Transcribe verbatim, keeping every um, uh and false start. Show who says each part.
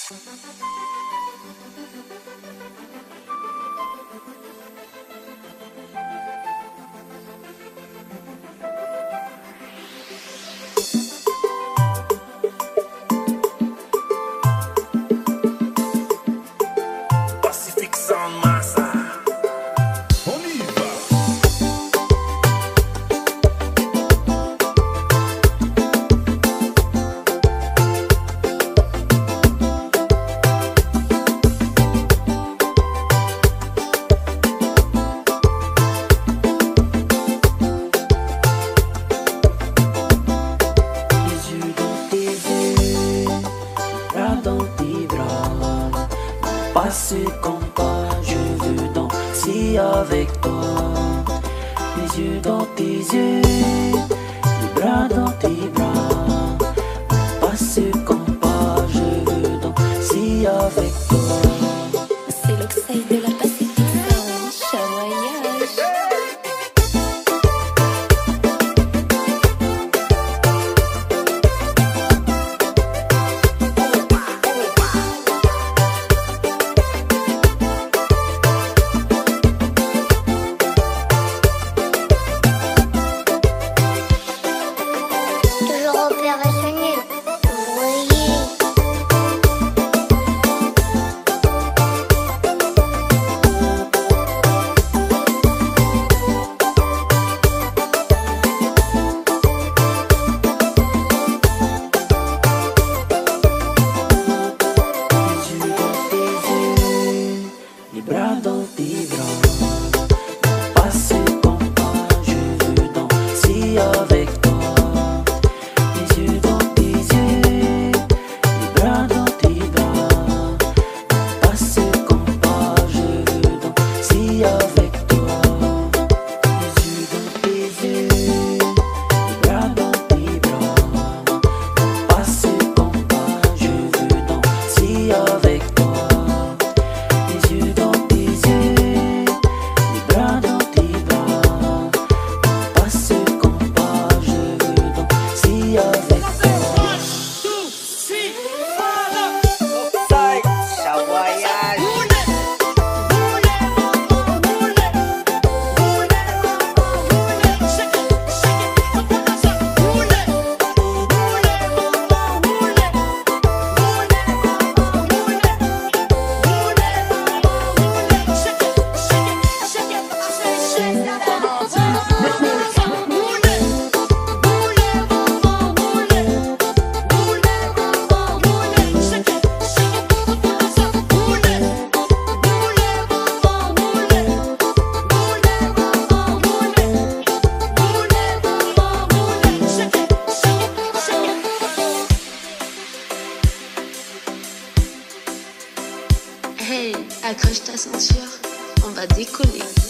Speaker 1: Passe comme pas, je veux danser avec toi. Les yeux dans tes yeux, les bras dans tes bras. Passe comme pas, je veux danser avec toi.
Speaker 2: C'est Lockside de la Pacifique Sound, voyage.
Speaker 1: Dans tes bras, passe comme pas, je veux danser avec toi. Les yeux dans tes yeux, les bras dans tes bras. Passe comme pas, je veux danser avec toi. Les yeux dans tes yeux, les bras dans tes bras. Passe comme pas, je veux danser avec toi. Les yeux dans
Speaker 2: Hey, accroche ta ceinture, on va décoller.